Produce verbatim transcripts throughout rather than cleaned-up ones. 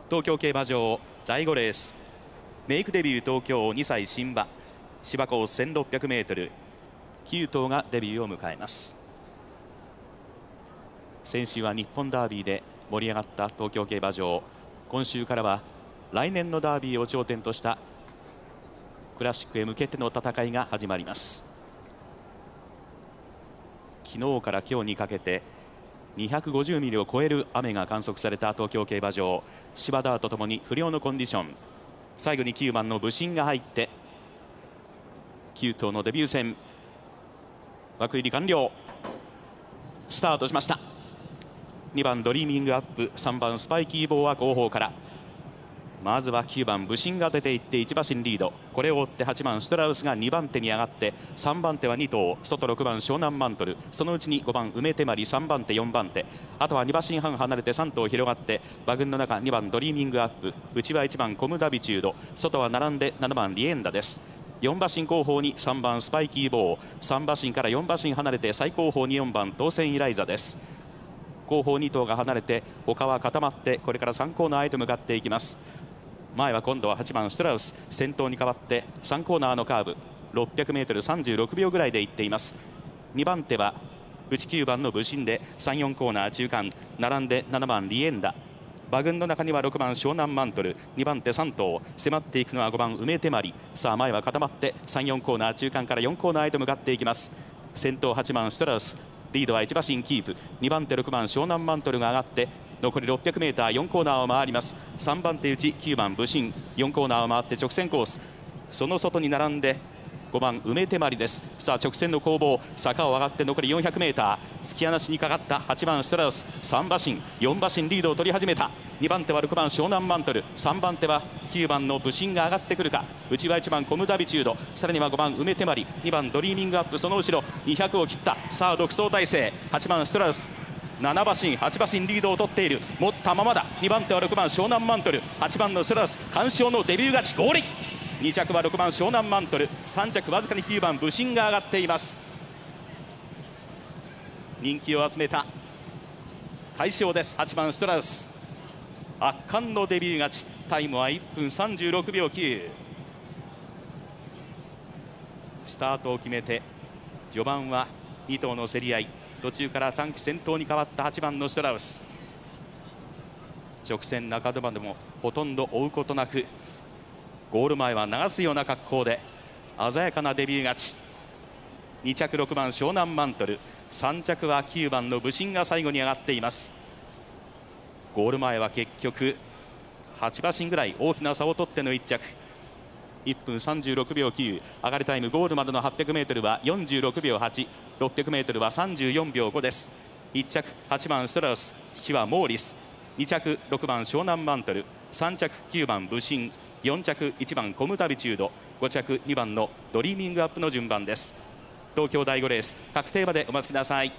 東京競馬場だいごレース、メイクデビュー東京にさい新馬、芝コース せんろっぴゃくメートル、きゅう頭がデビューを迎えます。先週は日本ダービーで盛り上がった東京競馬場、今週からは来年のダービーを頂点としたクラシックへ向けての戦いが始まります。昨日から今日にかけてにひゃくごじゅうミリを超える雨が観測された東京競馬場、芝ダートともに不良のコンディション。最後にきゅうばんの武神が入ってきゅう頭のデビュー戦、枠入り完了。スタートしました。にばんドリーミングアップ、さんばんスパイキーボーは後方から。まずはきゅうばん武神が出ていっていち馬身リード、これを追ってはちばんシュトラウスがにばん手に上がって、さんばん手はに頭、外ろくばん湘南マントル、そのうちにごばん梅手まり、さんばん手よんばん手、あとはに馬身半離れてさん頭広がって、馬群の中にばんドリーミングアップ、内はいちばんコムダビチュード、外は並んでななばんリエンダです。よん馬身後方にさんばんスパイキーボー、さん馬身からよん馬身離れて最後方によんばん当選イライザです。後方に頭が離れて他は固まって、これからさんコーナーへと向かっていきます。前は今度ははちばんシュトラウス、先頭に代わってさんコーナーのカーブ ろっぴゃくメートルさんじゅうろくびょうぐらいで行っています。にばん手は内きゅうばんの武神でさん、よんコーナー中間、並んでななばんリエンダ、馬群の中にはろくばん湘南マントル、にばん手さん頭、迫っていくのはごばん梅手まり。さあ前は固まってさん、よんコーナー中間からよんコーナーへと向かっていきます。先頭はちばんシュトラウス、リードはいち馬身キープ、にばん手ろくばん湘南マントルが上がって残り ろっぴゃくメーター、よんコーナーを回ります。さんばん手内きゅうばん武神、よんコーナーを回って直線コース、その外に並んでごばん梅手まりです。さあ直線の攻防、坂を上がって残り よんひゃくメーター、突き放しにかかったはちばんシュトラウス、さん馬身よん馬身リードを取り始めた。にばん手はろくばん湘南マントル、さんばん手はきゅうばんの武神が上がってくるか。内はいちばんコムダビチュード、さらにはごばん梅手まり、にばんドリーミングアップ、その後ろにひゃくを切った。さあ独走態勢、はちばんシュトラウスなな馬身はち馬身リードを取っている、持ったままだ。にばん手はろくばん湘南マントル、はちばんのシュトラウス完勝のデビュー勝ちゴール。に着はろくばん湘南マントル、さん着わずかにきゅうばん武神が上がっています。人気を集めた快勝です。はちばんシュトラウス、圧巻のデビュー勝ち、タイムはいっぷんさんじゅうろくびょうきゅう。スタートを決めて序盤はに頭の競り合い、途中から短期先頭に変わったはちばんのシュトラウス、直線中途までもほとんど追うことなく、ゴール前は流すような格好で鮮やかなデビュー勝ち。に着ろくばん湘南マントル、さん着はきゅうばんの武神が最後に上がっています。ゴール前は結局はち馬身ぐらい大きな差を取ってのいっ着、いっぷんさんじゅうろくびょうきゅう、上がりタイムゴールまでのはっぴゃくメートルはよんじゅうろくびょうはち、ろっぴゃくメートルはさんじゅうよんびょうごです。いち着はちばんシュトラウス、父はモーリス、に着ろくばん湘南マントル、さん着きゅうばん武神、よん着いちばんコムダビチュード、ご着にばんのドリーミングアップの順番です。東京だいごレース、確定までお待ちください。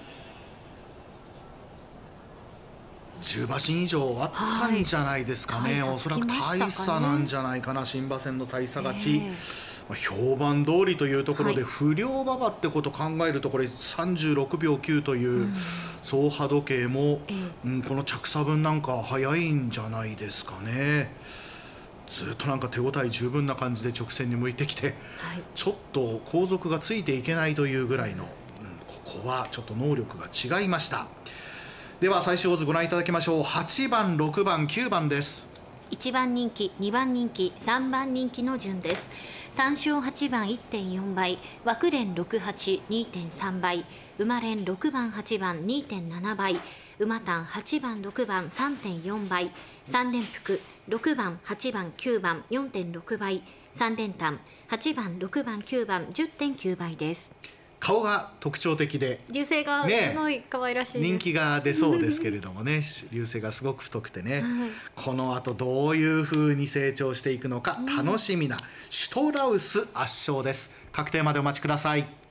じゅう馬身以上あったんじゃないですかね、はい、おそらく大差なんじゃないかな。新馬戦の大差勝ち、えー、評判通りというところで、はい、不良馬場ってことを考えると、これさんじゅうろくびょうきゅうという走破時計も、えーうん、この着差分なんか早いんじゃないですかね。ずっとなんか手応え十分な感じで直線に向いてきて、はい、ちょっと後続がついていけないというぐらいの、うん、ここはちょっと能力が違いました。では最終オッズご覧いただきましょう。はちばんろくばんきゅうばんです。 いちばん人気、にばん人気、さんばん人気の順です。単勝はちばん いってんよん 倍、枠連ろくはち にてんさん 倍、馬連ろくばんはちばん にてんなな 倍、馬単はちばんろくばん さんてんよん 倍、さん連複ろくばんはちばんきゅうばん よんてんろく 倍、さん連単はちばんろくばんきゅうばん じゅってんきゅう 倍です。 顔が特徴的で流星がすごい可愛らしいです、 ね、人気が出そうですけれどもね流星がすごく太くてね、はい、このあとどういう風に成長していくのか楽しみなシュトラウス圧勝です。確定までお待ちください。